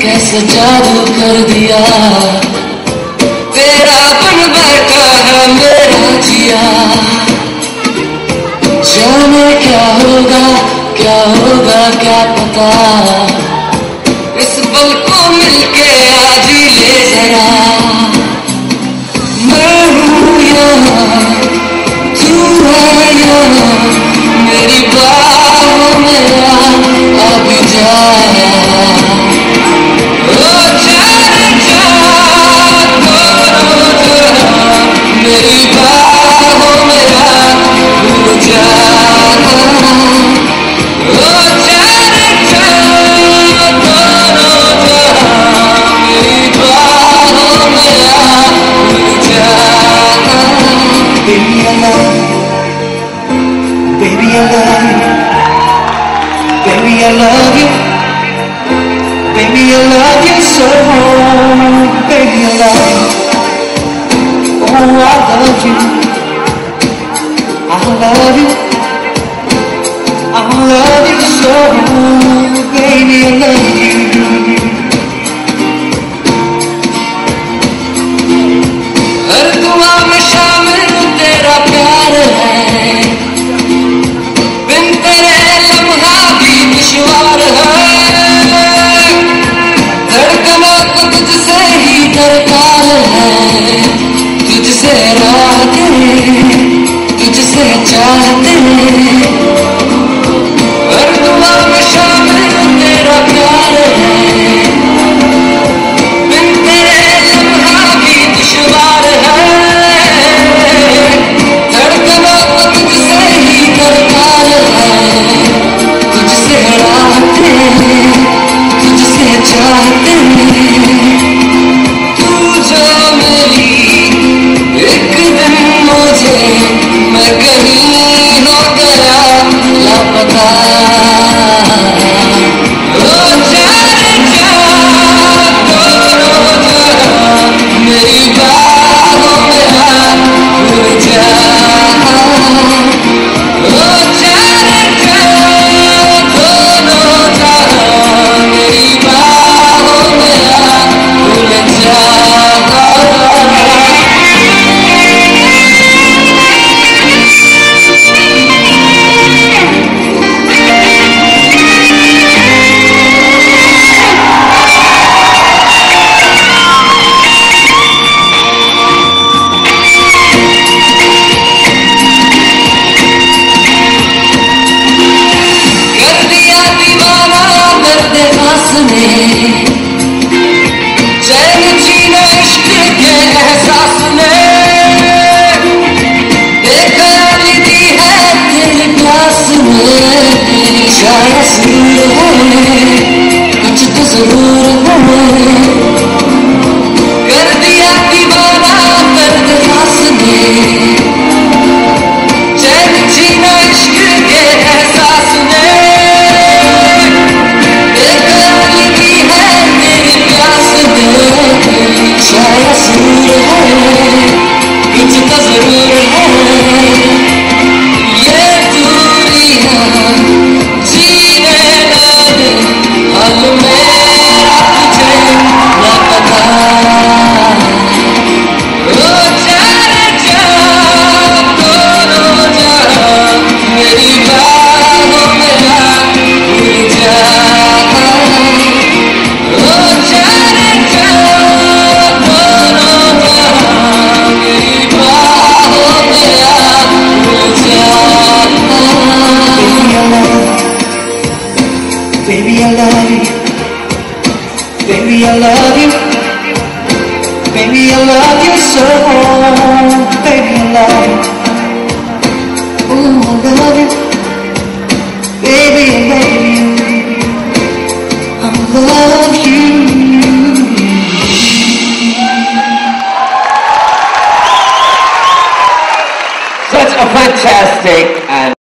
कैसे जादू कर दिया, तेरा बन बैठा है मेरा जिया। जाने क्या होगा क्या होगा क्या पता, इस पल को मिलके आज ही ले जरा। मैं हूँ यहाँ तू है यहाँ, मेरी बाहों में अब जा। Baby, I love you. Baby, I love you so. Baby, I love you. Oh, I love you. I love you. I love you so. Baby, I love you. हर दुआ में शामिल तेरा प्यार है, बिन तेरे लम्हा भी दुश्वार है। धड़कना तो तुझसे ही दरकार है, तुझसे राहते तुझसे चाहते। हर दुआ में शामिल तेरा प्यार है, बिन तेरे लम्हा भी दुश्वार है। धड़कना तो तुझसे ही दरकार है, तुझसे राहते तुझसे चाहते। तू जो मेरी एक दिन मुझे, मैं कहीं हो गया लापता। ओ जाने जा दोनों जहां, मेरी बाहों में भूल जा। ओ जाने जा दोनों जहां, मेरी बाहों में भूल जा। चैन जीना इश्क के एहसास में, बेकरारी दी है तेरे प्यास में। शायद सूर है कुछ तो जरूर है, कर दिया दीवाना दर्द खास में। चैन जीना इश्क के एहसास में, शायद सूर है कुछ तो जरूर है। ये दूरियां जीने न दे, हाल मेरा तुझे न पता। ओ जाने जा दोनों जहां, मेरी बाहों में भूल जा। ओ जाने जा Baby, I love you. Baby, I love you. Baby, I love you so. Baby, I love you. Oh, I love you. Baby, I love you. I love you. Such a fantastic and